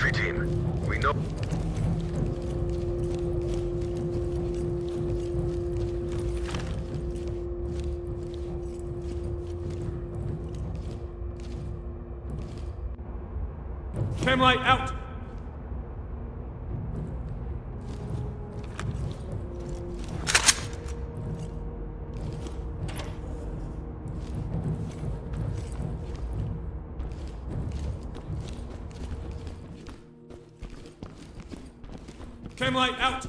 entry team. We know... Cam light out! Cam light out!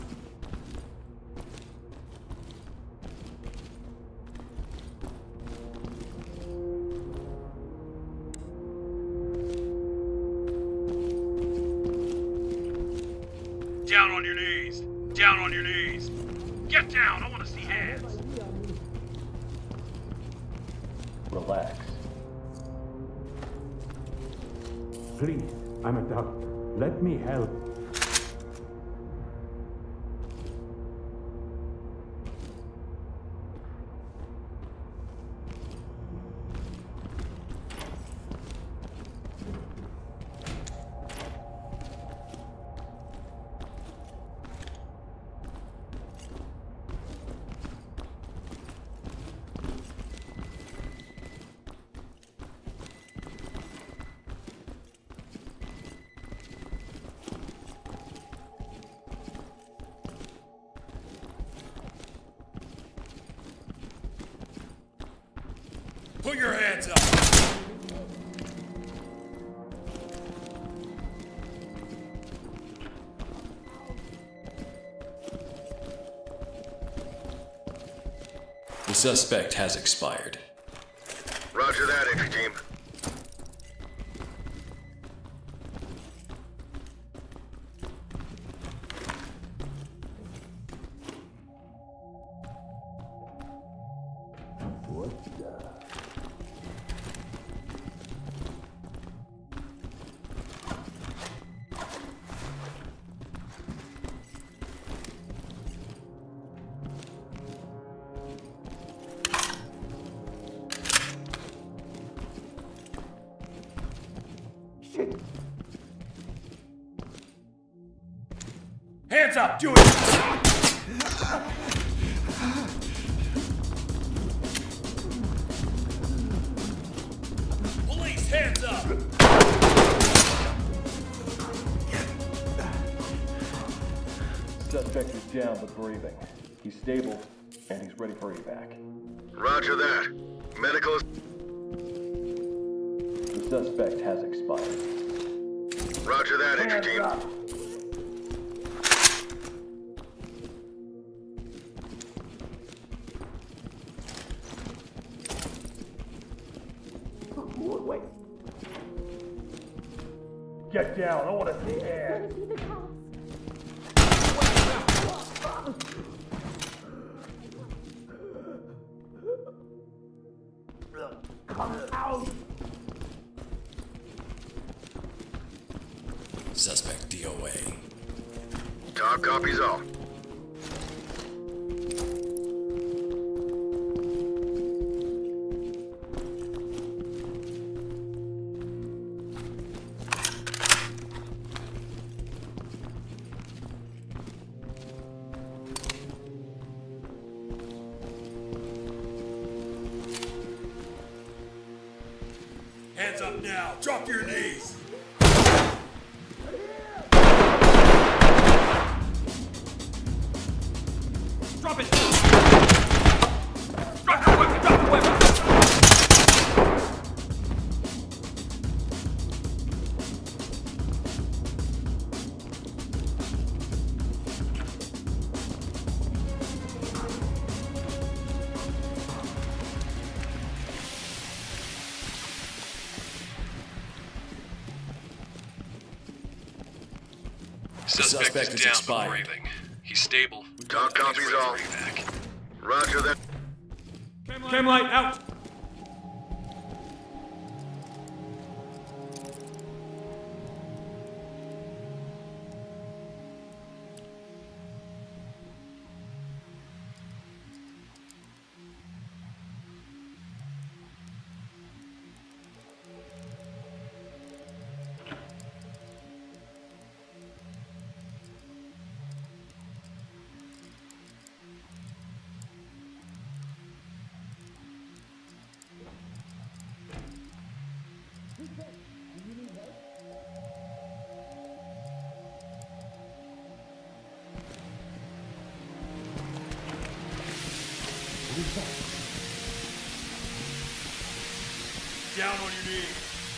Down on your knees! Down on your knees! Get down! I want to see hands! Relax. Please, I'm a doctor. Let me help. Put your hands up! The suspect has expired. Roger that, entry team. Hands up! Do it! Police, hands up! Suspect is down but breathing. He's stable, and he's ready for evac. Roger that. Medical... The suspect has expired. Roger that, entry team. Wait. Get down, I want to see hands. Come out! Suspect DOA. Talk copies all. Hands up now! Drop to your knees! Drop it! Drop the weapon! Drop the weapon! Suspect is down but breathing. He's stable. Talk copies all. Roger that. Cam light out! Down on your knees.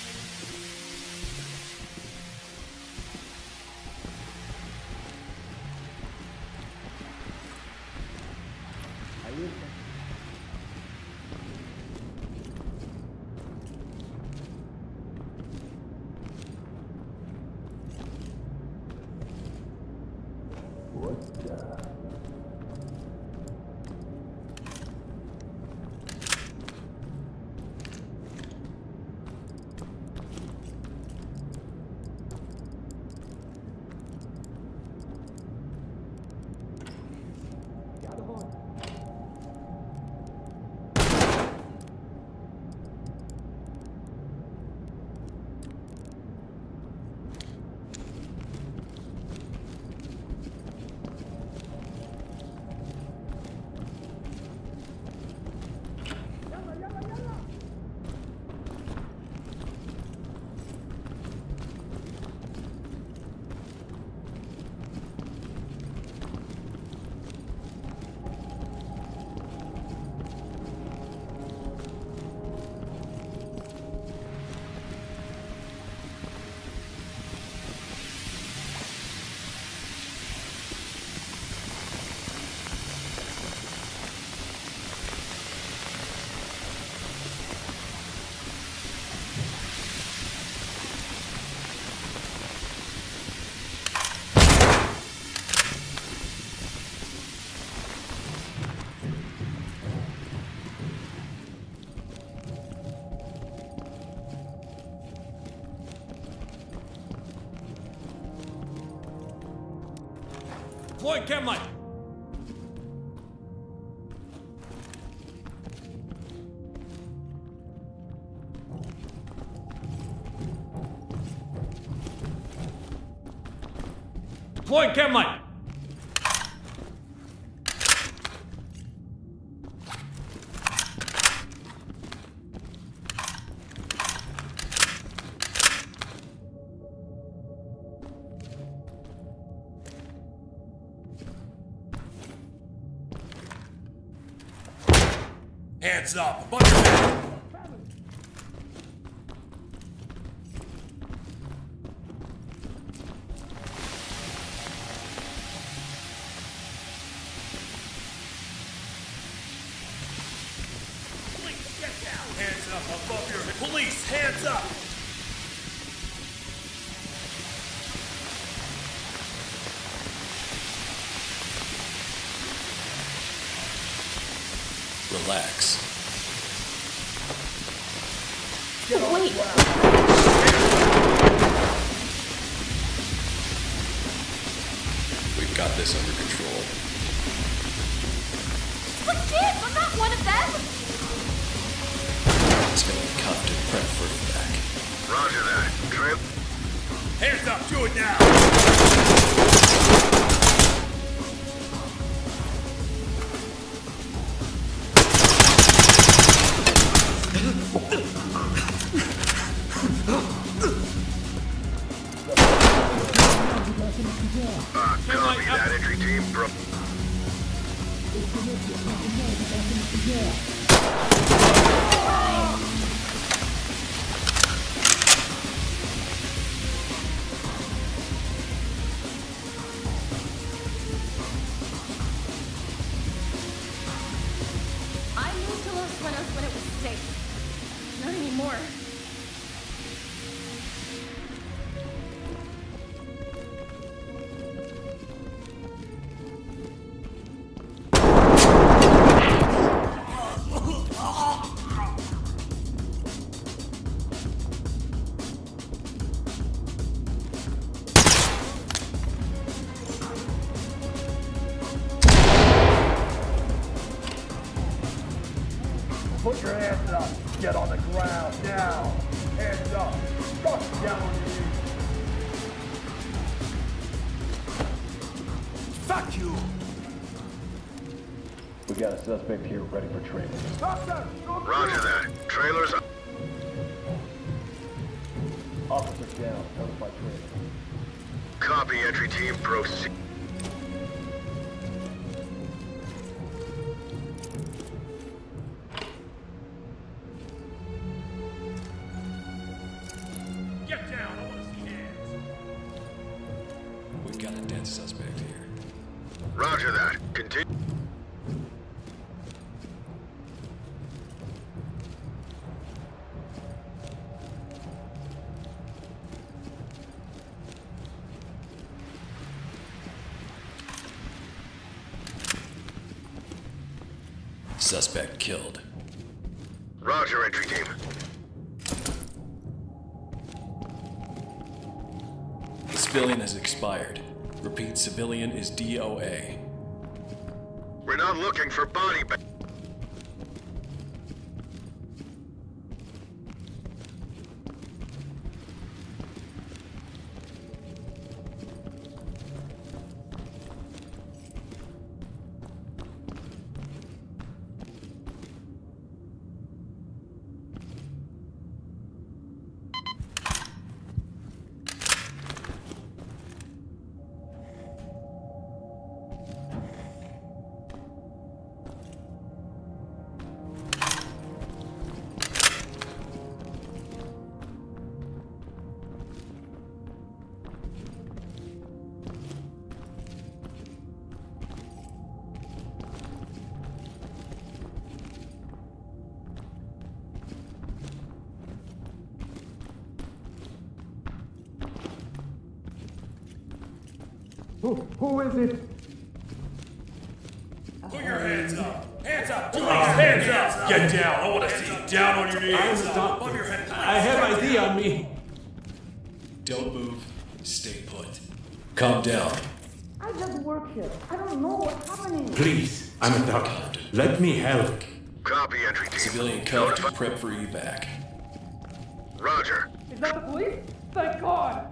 Deploying chem light. Deploying chem light. Hands up, above your head. Police, get down. Hands up, above your head. Police, hands up. Relax. Wait. We've got this under control. But kids, I'm not one of them! It's gonna be competent prep for you back. Roger that. Trail. Hands up, do it now. Copy that, entry team. I moved to Los Buenos when it was safe. Not anymore. Put your hands up. Get on the ground now. Hands up. Drop down on your knees. Fuck you. We got a suspect here ready for training. Roger that. Trailers up. Officer down. Notify training. Copy, entry team. Proceed. Got a dead suspect here. Roger that. Continue. Suspect killed. Roger, entry team. The civilian has expired. Repeat, civilian is DOA. We're not looking for body bags. Who is it? Put your hands up. Hands up. Two hands up. Get down. I want to see you down on your knees. I am the doctor. Above your head. I have ID on me. Don't move. Stay put. Calm down. I just work here. I don't know what's happening. Please, I'm a doctor. Let me help. Copy, entry team. Civilian cuffed. Prep for evac. Roger. Is that the police? Thank God!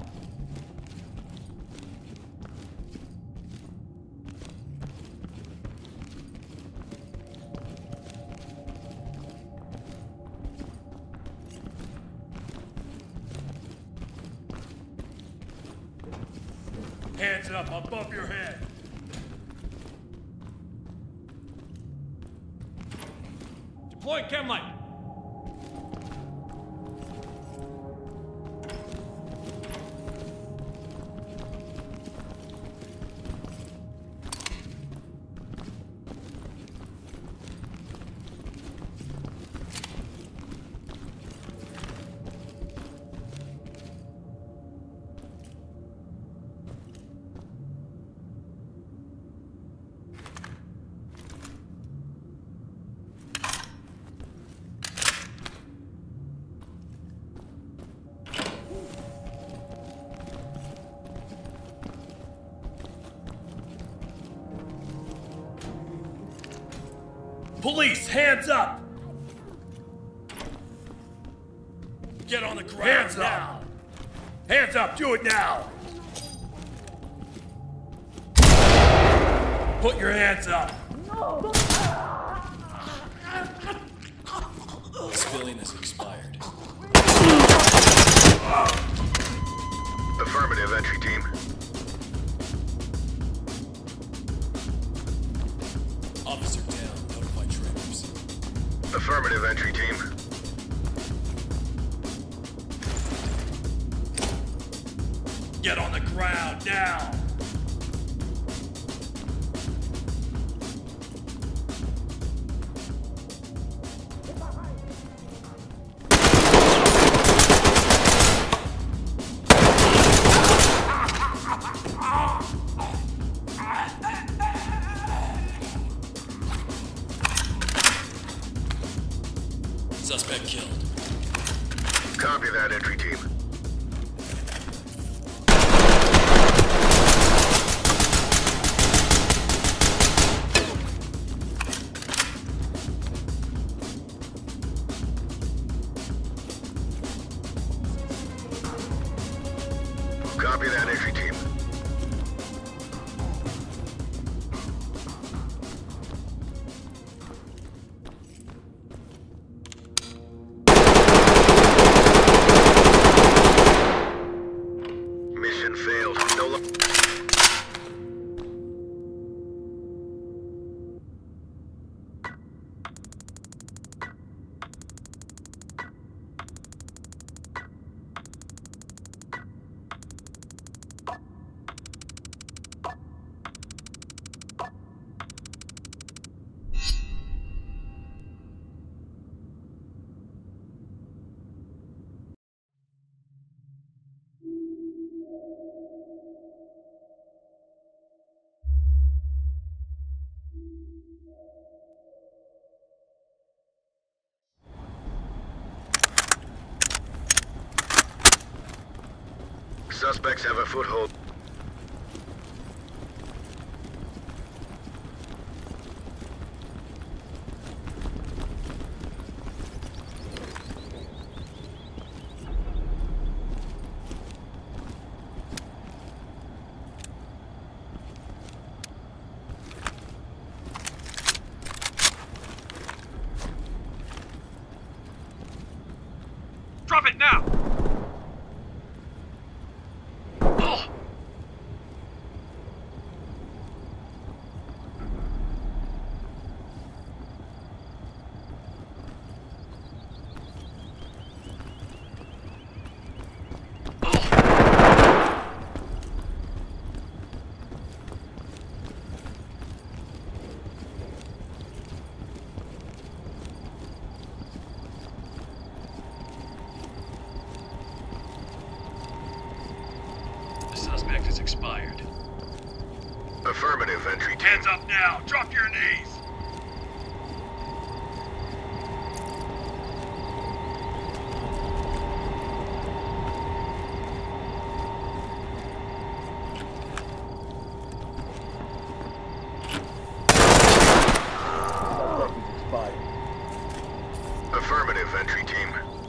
Hands up above your head. Deploy chem light. Police, hands up! Get on the ground. Hands up! Hands up, do it now! Put your hands up! No! The civilian has expired. Affirmative, entry team. Officer down. Notify trailers. Affirmative, entry team. Get on the ground now! Suspect killed. Copy that, entry team. Suspects have a foothold. Drop it now! Suspect is expired. Affirmative, entry team. Hands up now! Drop your knees! Suspect is expired. Affirmative, entry team.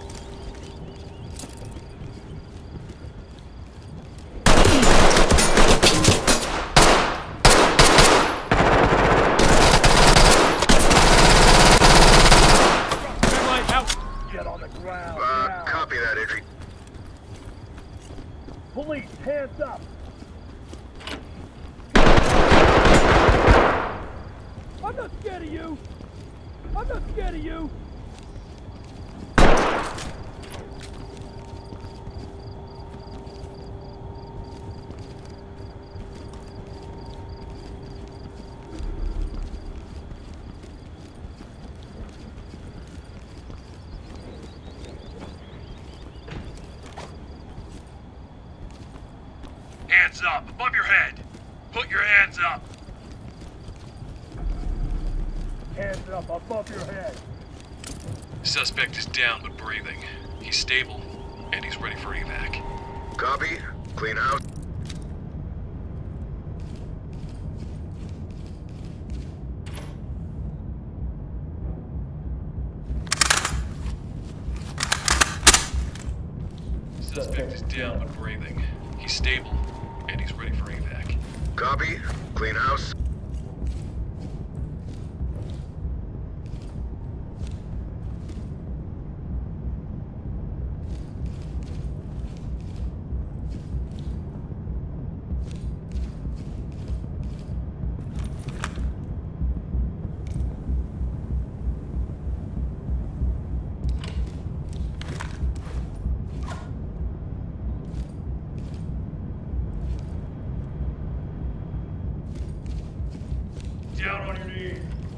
Get on the ground now. Copy that, entry. Police, hands up. I'm not scared of you. I'm not scared of you. Hands up, above your head! Put your hands up! Hands up above your head. Suspect is down but breathing. He's stable, and he's ready for evac. Copy. Clean house. Suspect is down but breathing. He's stable, and he's ready for evac. Copy. Clean house. Down on your knees.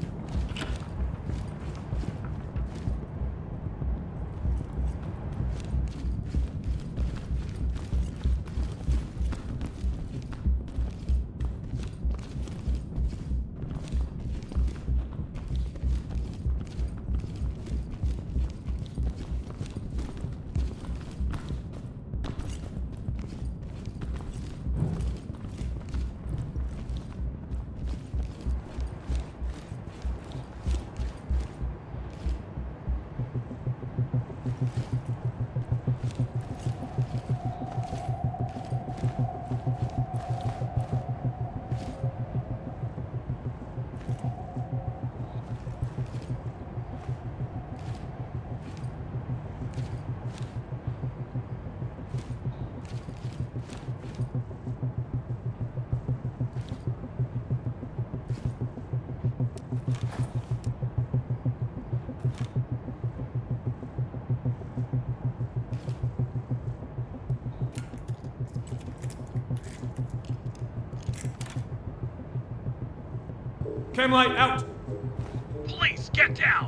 Cam light out! Police, get down!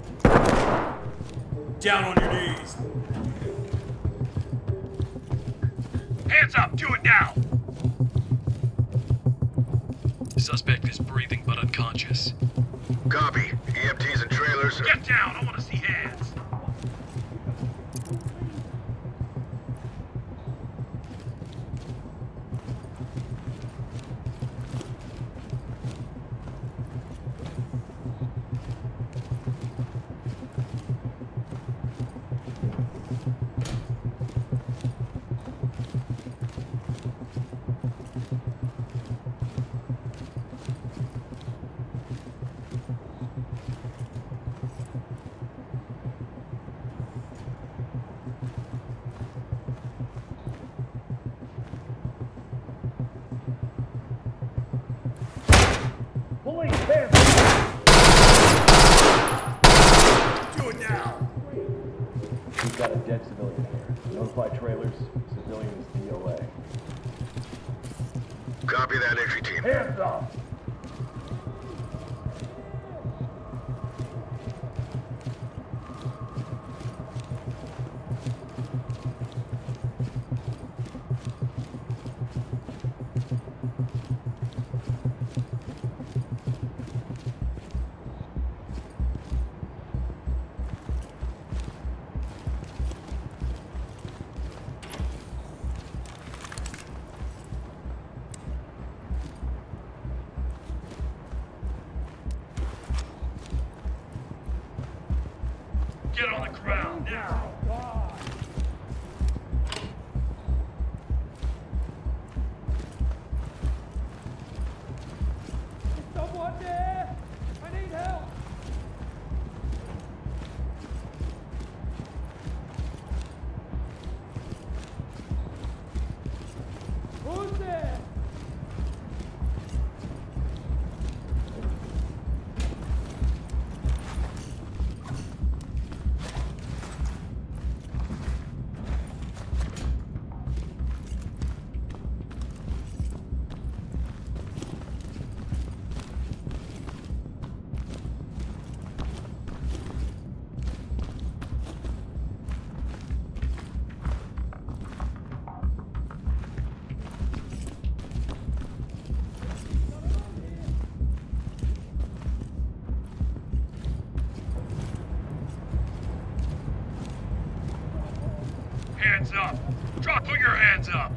Down on your knees. Hands up, do it now! Suspect is breathing but unconscious. Copy. EMTs and trailers are... Get down, I want to see hands! dead civilian here. Notify trailers, civilians DOA. Copy that, entry team. Hands up! Get on the ground now. Someone there! I need help! Who's there? Hands up. Put your hands up.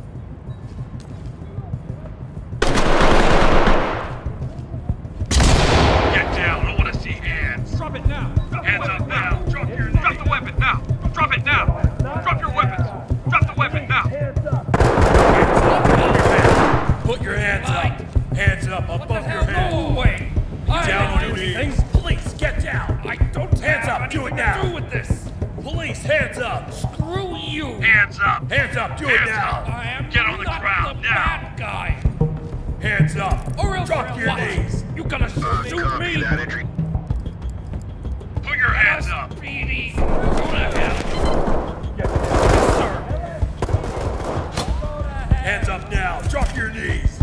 Get down. I want to see hands. Drop it now. Hands up now. Drop your knees. Drop the weapon now. Drop it now. Drop your weapons. Drop the weapon now. Hands up! Put your hands up. Hands up above your head. No way. Down on your knees. Police, get down. I don't Hands up. Do it now. do with this. Police, hands up. Screw you. Hands up. Hands up. Do it Hands now. up. I am Get on the ground now. Bad guy. Hands up. Or else Drop your what? knees. You gonna shoot Copy me? that, entry. Put your hands up. Speedy. Go to hell. Yes, sir. Hands up now. Drop your knees.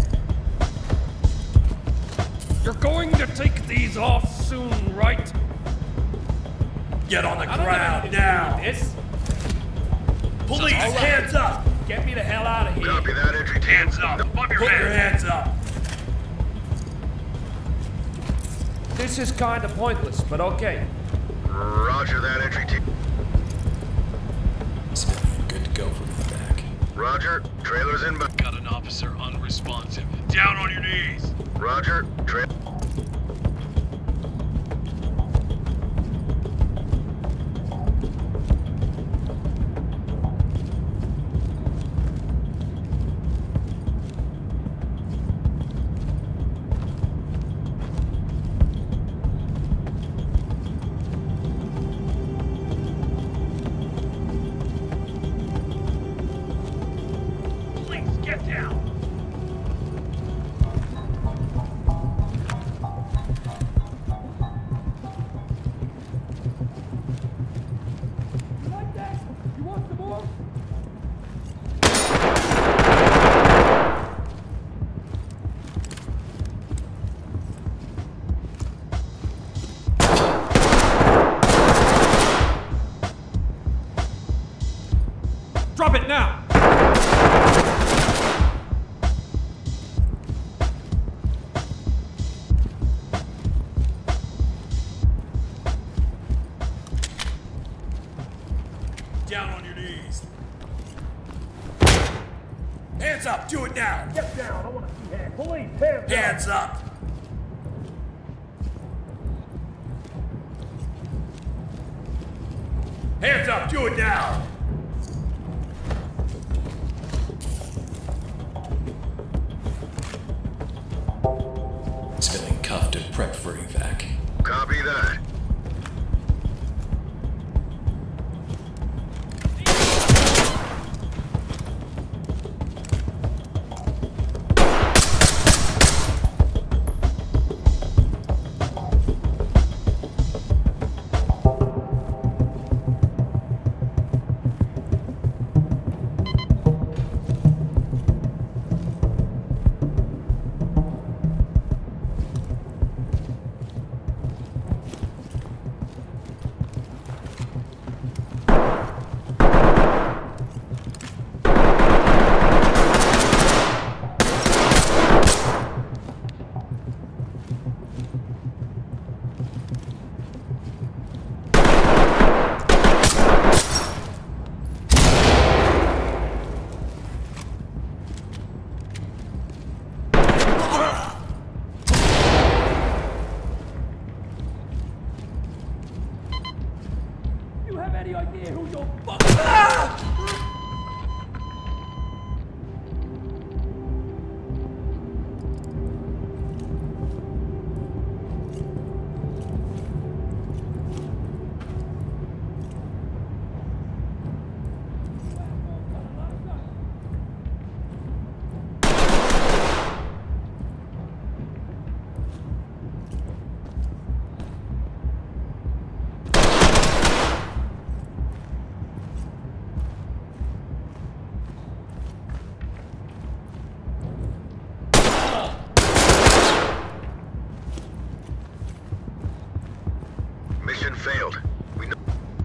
You're going to take these off soon, right? Get on the ground now. This? Police, hands up. Get me the hell out of here. Copy that, entry team. Hands up. Above your Put your head. hands up. This is kind of pointless, but okay. Roger that, entry team. Civilian good to go from the back. Roger. Trailers inbound. Got an officer unresponsive. Down on your knees. Roger. Police, get down. You like that? You want some more? Drop it now. Down on your knees. Hands up. Do it now. Get down! I want to see hands. Police, hands up! Hands up. Hands up. Do it now. Civilian cuffed and prepped for evac. Copy that. failed. We know.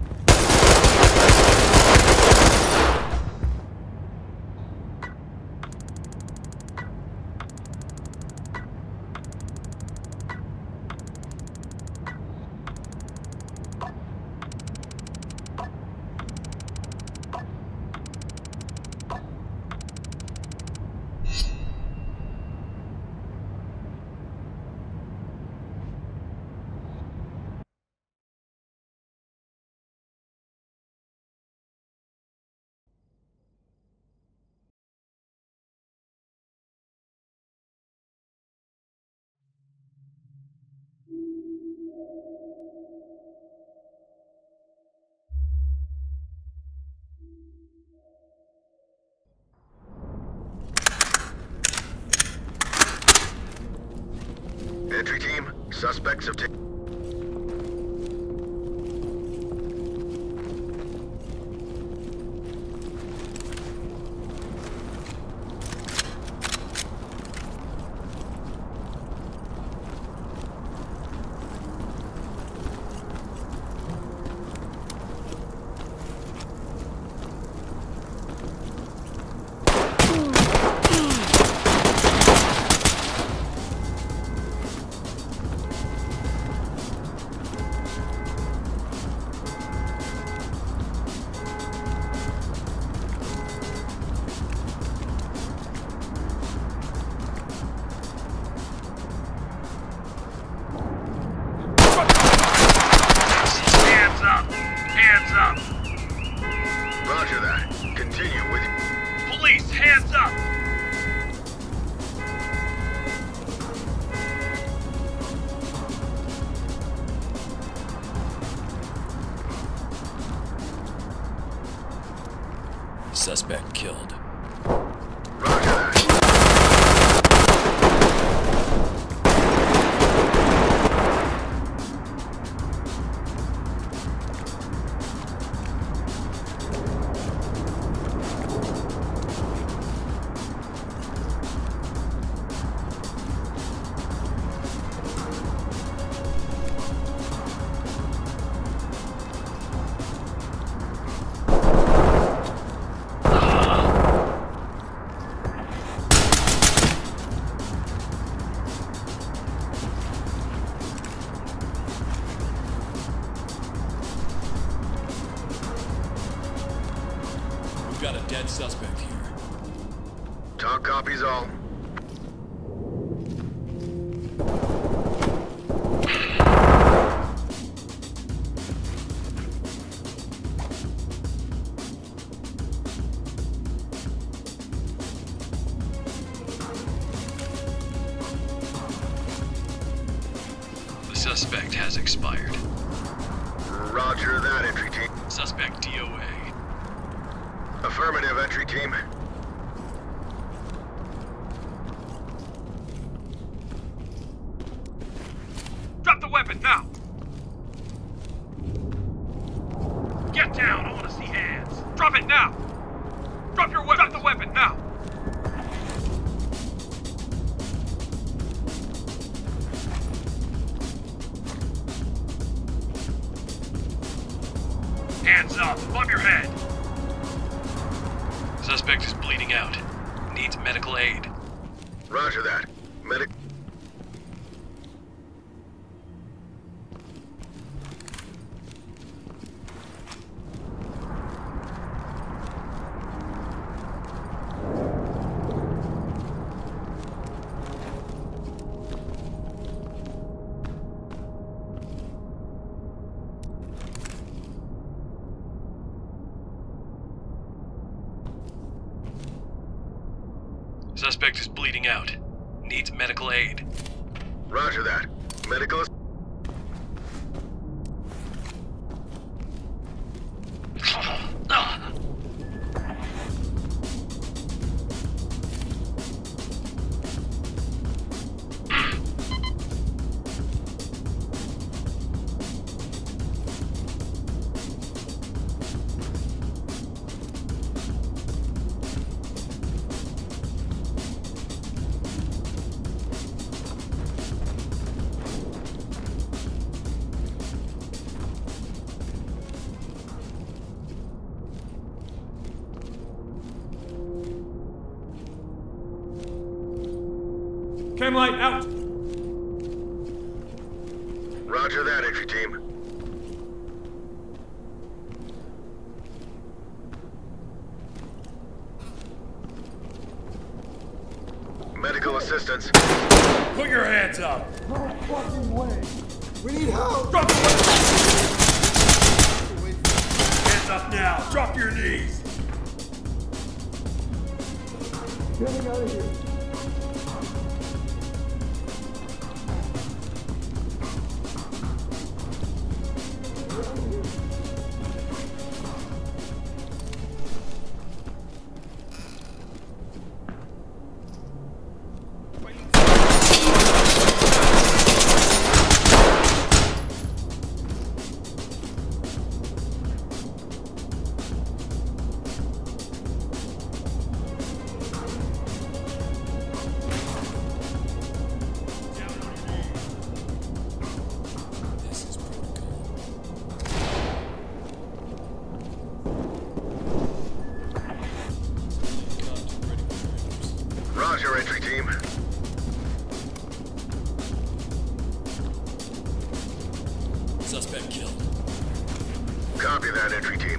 Entry team, suspects have taken. Roger that. Continue with you. Police, hands up! Suspect killed. Roger that. We've got a dead suspect here. Talk copies all. The suspect has expired. Roger that, entry team. Suspect DOA. Affirmative, entry team. Drop the weapon now! Get down, I want to see hands. Drop it now! Drop your weapon! Drop the weapon now! Hands up, above your head! Suspect is bleeding out. Needs medical aid. Roger that. Medic. Suspect is bleeding out. Needs medical aid. Roger that. Medical. Chem light out. Roger that, entry team. Medical assistance. Put your hands up. No fucking way. We need help! Drop your weapon. Hands up now. Drop your knees. Getting out of here. Roger, entry team. Suspect killed. Copy that, entry team.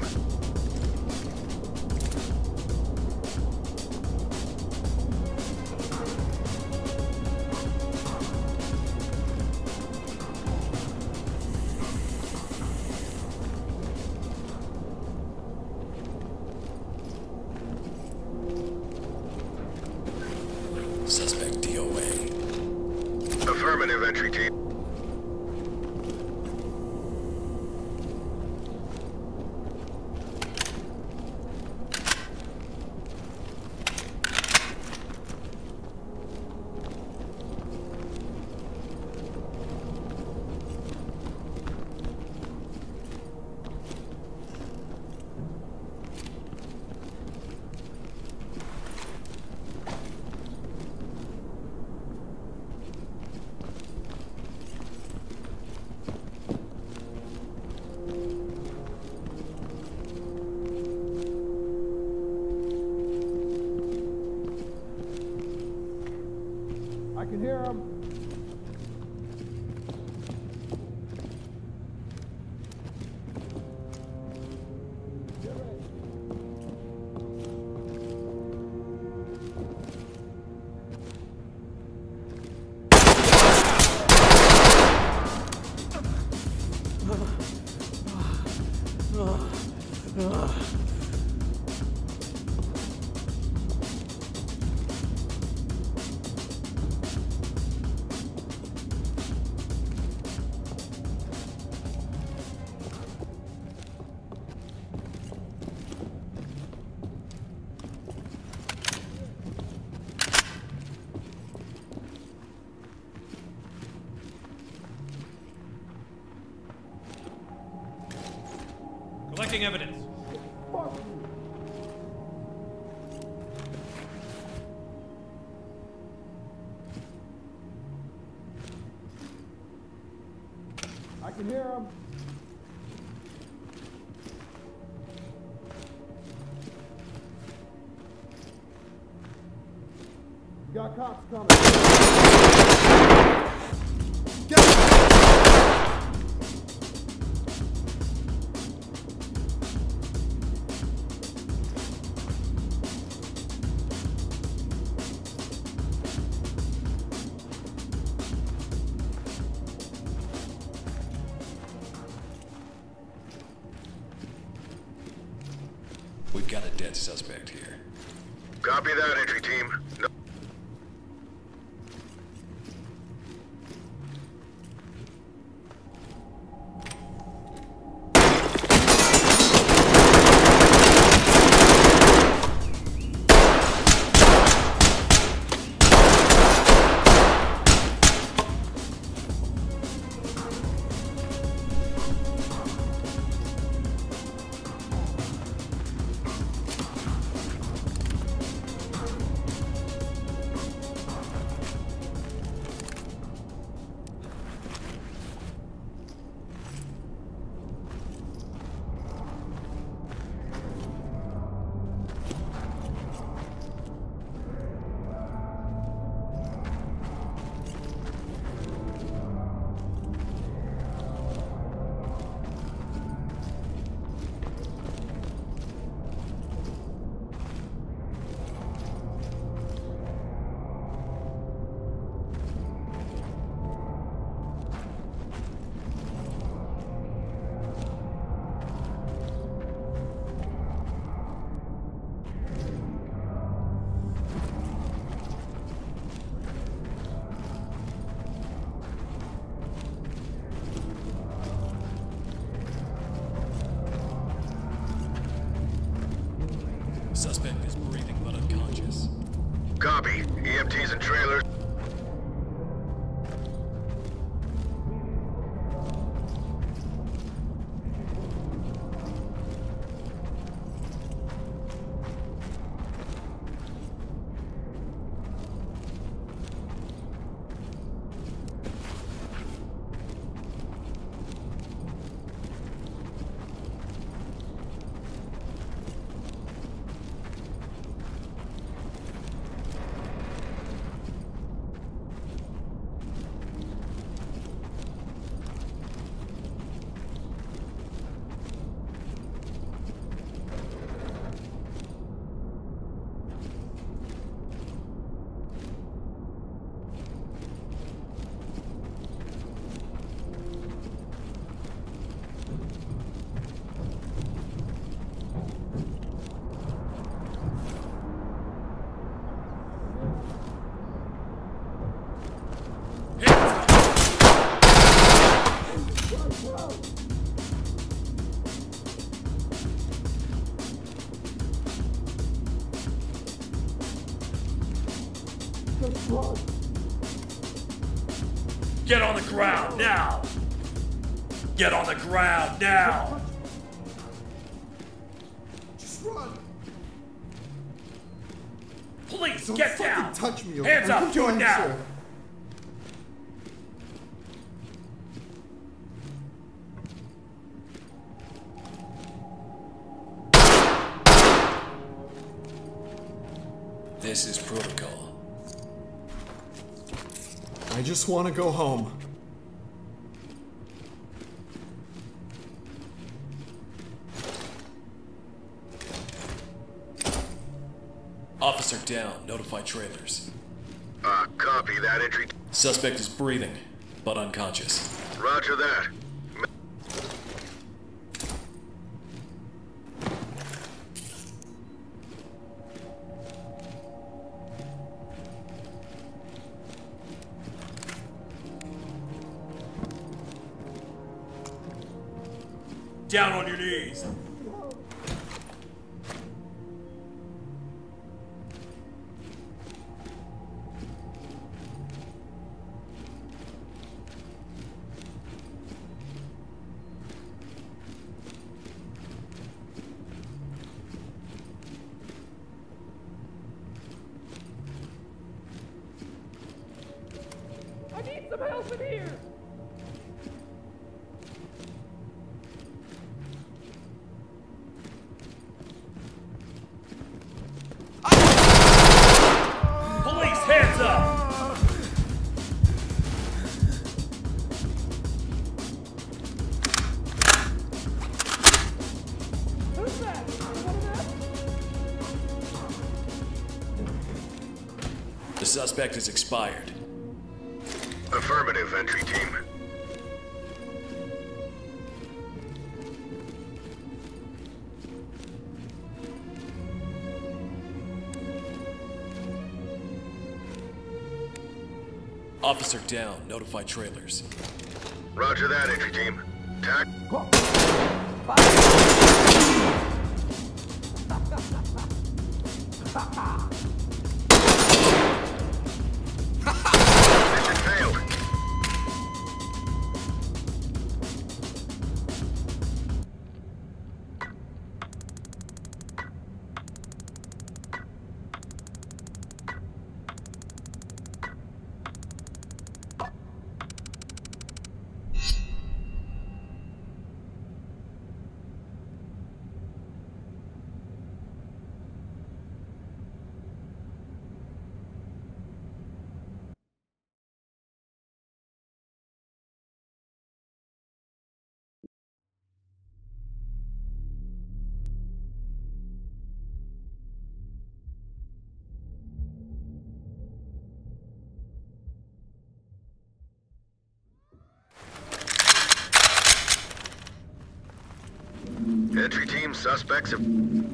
Suspect DOA. Affirmative, entry team. I can hear him. Get ready. Collecting evidence. Fuck you. I can hear him. We got cops coming. We've got a dead suspect here. Copy that, entry team. No. Get on the ground now! Get on the ground now! Just run! Please, Don't get fucking down! touch me, okay? Hands up, I'm do it trying, now! sir. This is protocol. I just want to go home. Officer down. Notify trailers. Copy that entry. Suspect is breathing, but unconscious. Roger that. Down on your knees! I need some help in here! Police, hands up! Who's that? Anyone of that? The suspect is expired. Affirmative, entry team. Officer down. Notify trailers. Roger that, entry team. Tac. Mission failed. Entry team, suspects have...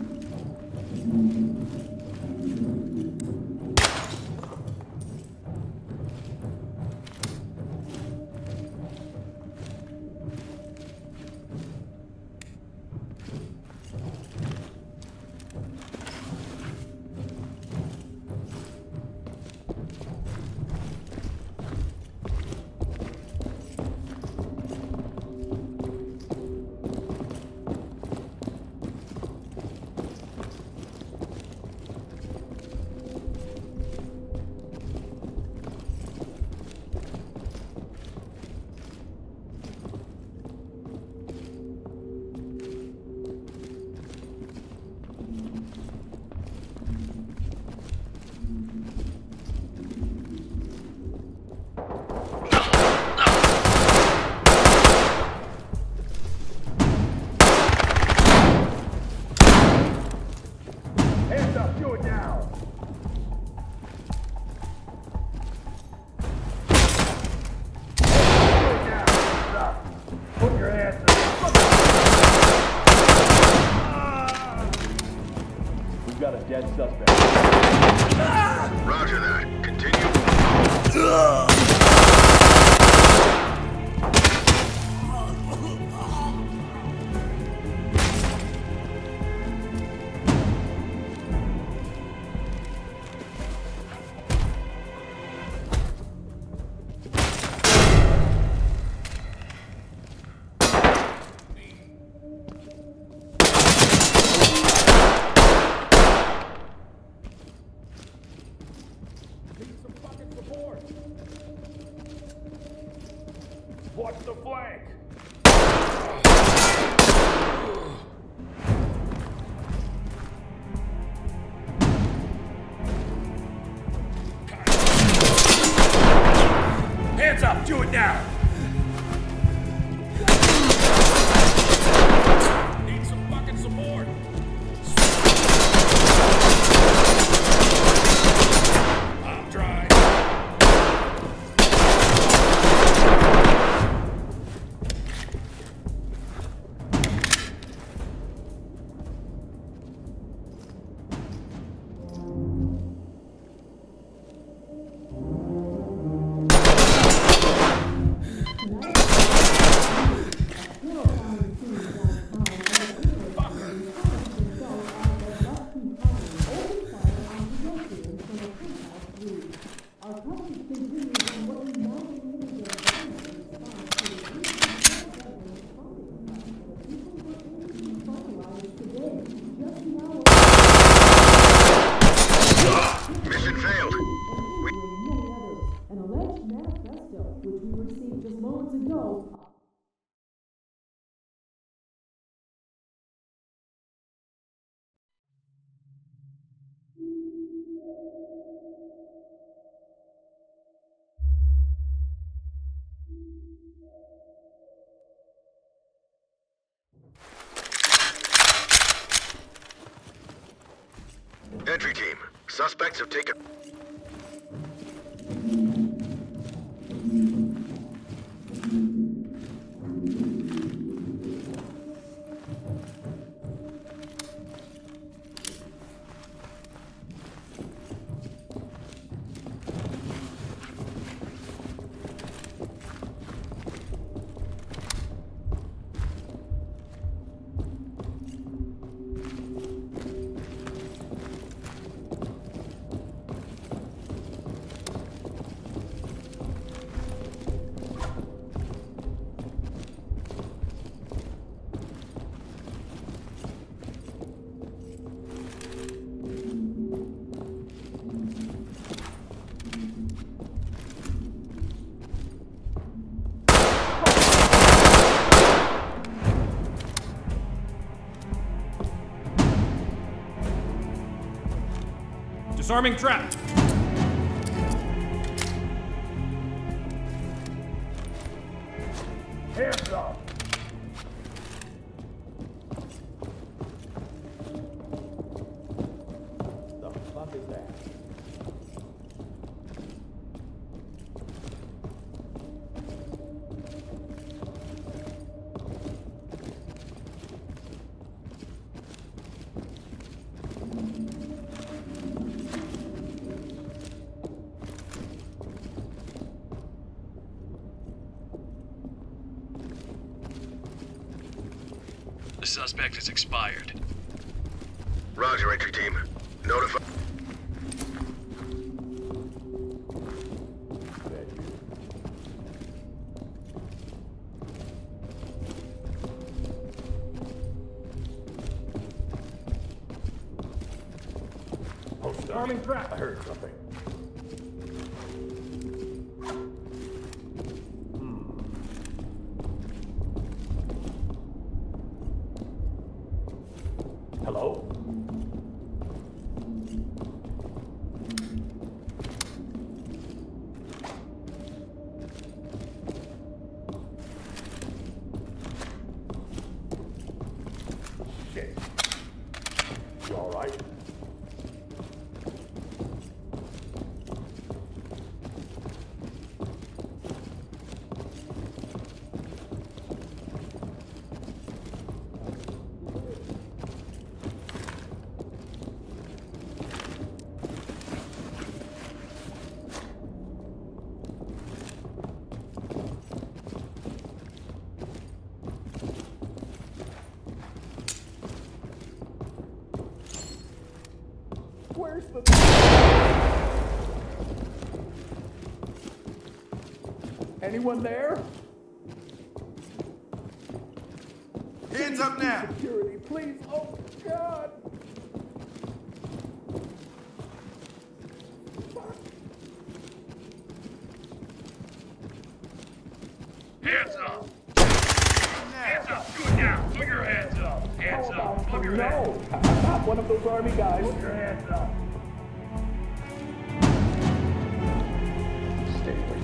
Hands up, do it now! Do it now! Hands up! Put your hands up! We've got a dead suspect. Roger that. Continue. Watch the flank. Hands up! Do it now! Need some fucking support! I'm trying. Mission failed. An alleged manifesto, which we received just moments ago. Entry team, suspects have taken... Disarming trap! Hands up. The fuck is that? The suspect is expired. Roger, entry team. Notify... Arming trap. I heard something. Hello? Shit. You all right? Where's the... Anyone there? Hands up now! Security, please. Oh, God. Fuck. Hands up! Hands up! Do it now! Put your hands up! Hands up! Put your hands up! No, I'm not one of those army guys. Put your hands up. Stay where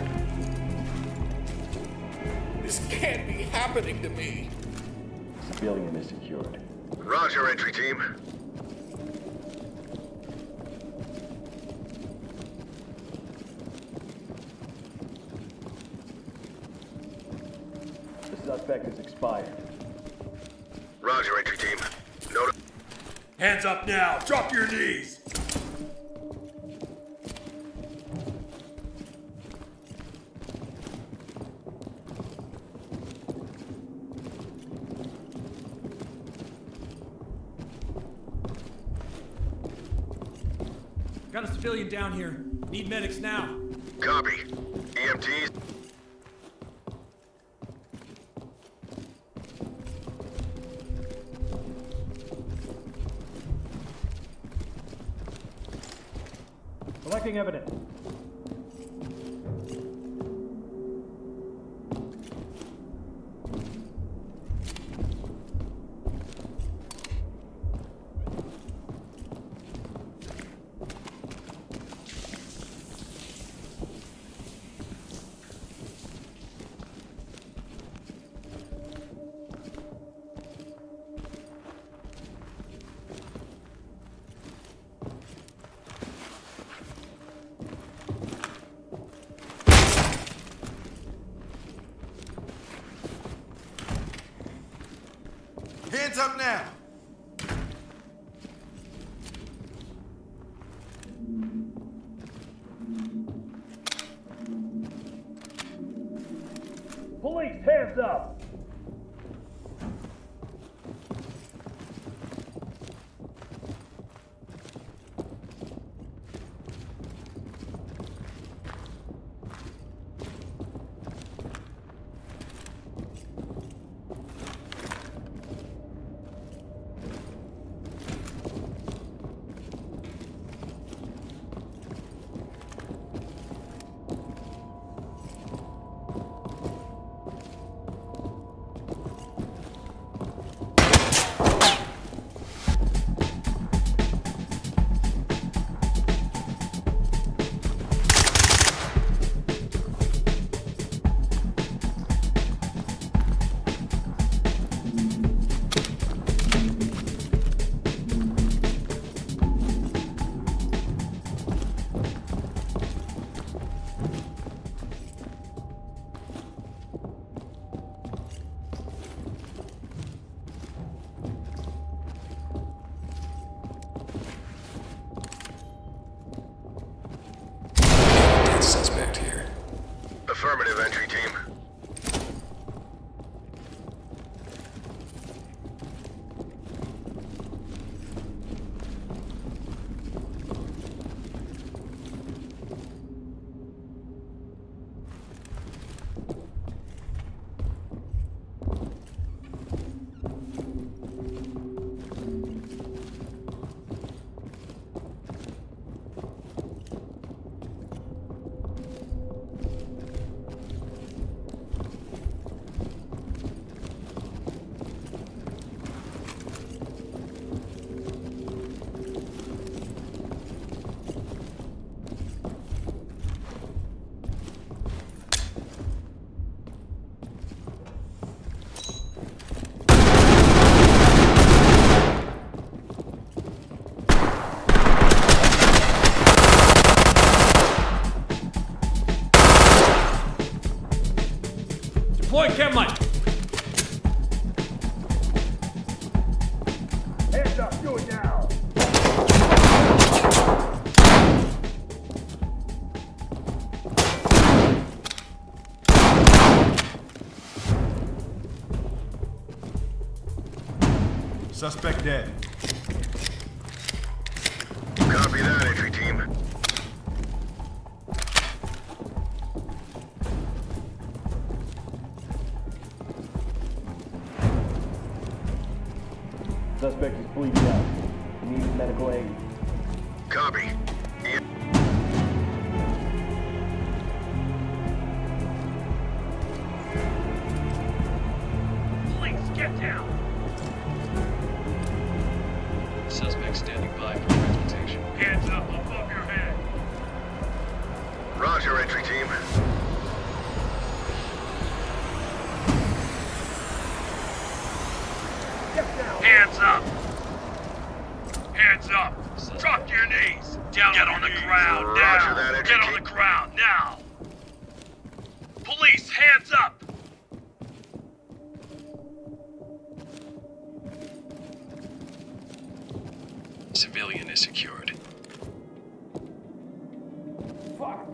you are. This can't be happening to me. Civilian is secured. Roger, entry team. The suspect is expired. Roger, entry team. Note. Hands up now! Drop your knees! Got a civilian down here. Need medics now. Copy. EMTs. Collecting evidence. Hands up now! Police, hands up! Suspect here. Affirmative, entry team. Deploy chem light. Hands up, do it now! Suspect dead. Copy that, entry team. Suspect is bleeding out. He needs medical aid. Copy. team. Hands up! Hands up! Drop to your knees! Get on the ground Roger now! that, Get on the ground now! Police, hands up! Civilian is secured. Fuck!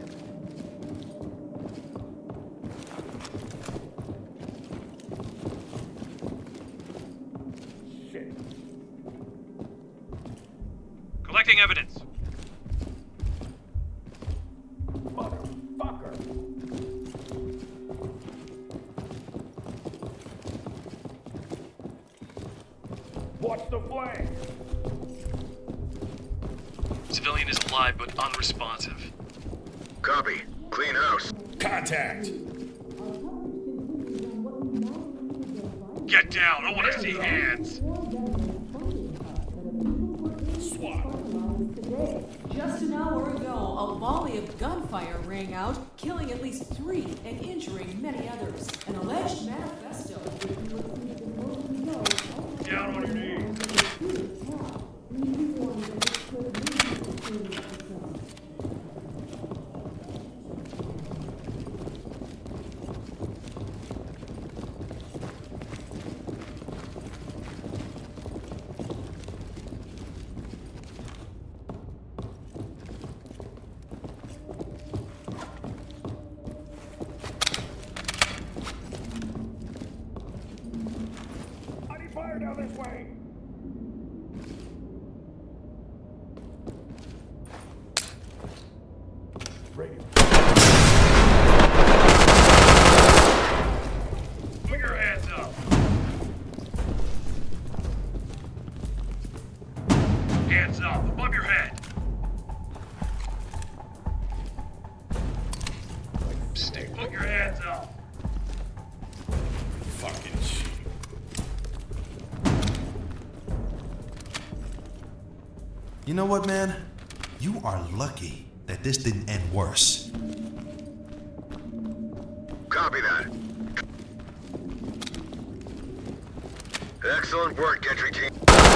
Shit. Collecting evidence. Motherfucker! What's the flank? Civilian is alive but unresponsive. Copy. Clean house. Contact. Get down, I want to see hands. Swap. Just an hour ago, a volley of gunfire rang out, killing at least 3 and injuring many others. An alleged manifesto, which we received in moments ago, Down on your knees. Fire down this way! Radio. Put your hands up. Hands up, above your head. Put your hands up. Fucking shit. You know what, man? You are lucky that this didn't end worse. Copy that. Excellent work, entry team.